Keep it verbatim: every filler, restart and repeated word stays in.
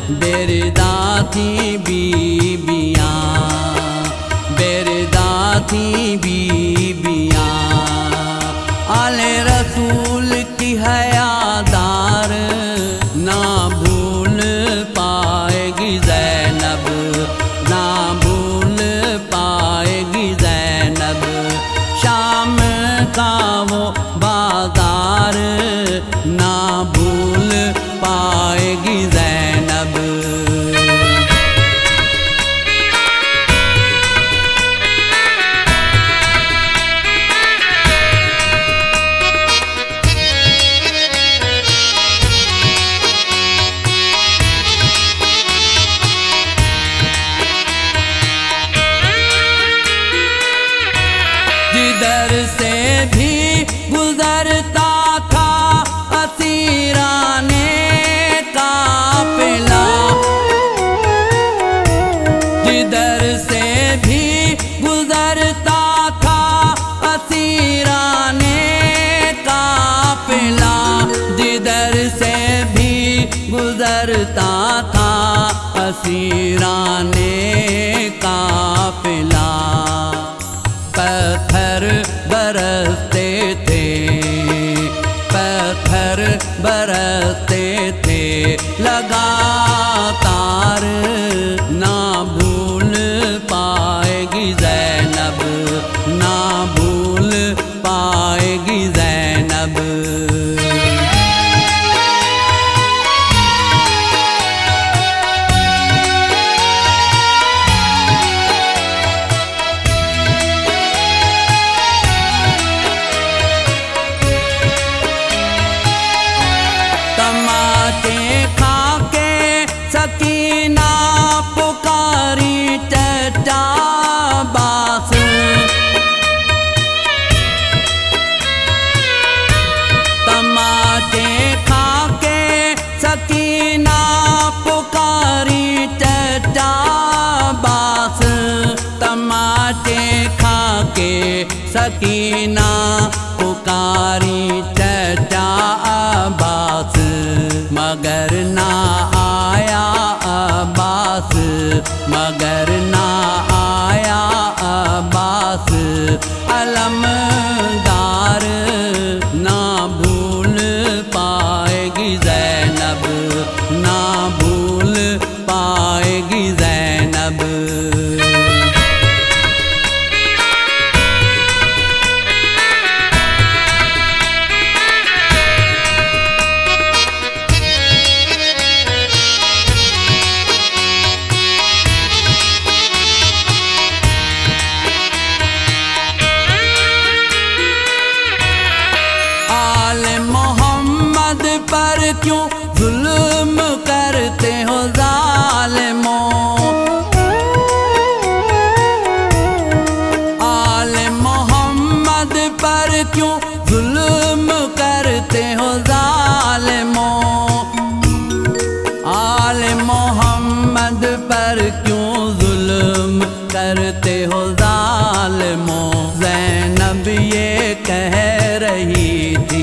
बेरदा थी बीबियाँ, बेरदा थी बीबियाँ। आले रसूल की हयादार ना भूल पाएगी ज़ैनब, ना भूल पाएगी ज़ैनब। शाम का वो बाजार ना भूल पाएगी ज़ैनब। जिधर से भी गुजरता था असीराने काफिला, जिधर से भी गुजरता था असीराने काफिला, जिधर से भी गुजरता था असीराने काफिला। पत्थर बरसते थे, पत्थर बरसते थे लगातार, ना भूल पाएगी ज़ैनब, ना भूल पाएगी ज़ैनब। तमाचे खाके सकीना पुकारी चचा बास, तमाचे खाके सकीना पुकारी चचा बास, तमाचे खाके सकीना पुकारी चचा अब्बास। मगर ना आया अब्बास, मगर ना आया अब्बास। अलमदार ना भूल पाएगी ज़ैनब, ना भूल पाएगी ज़ैनब। पर क्यों जुल्म करते हो ज़ालिमों, आले मोहम्मद पर क्यों जुल्म करते हो ज़ालिमों, आले मोहम्मद पर क्यों जुल्म करते हो ज़ालिमों। ज़ैनब ये कह रही थी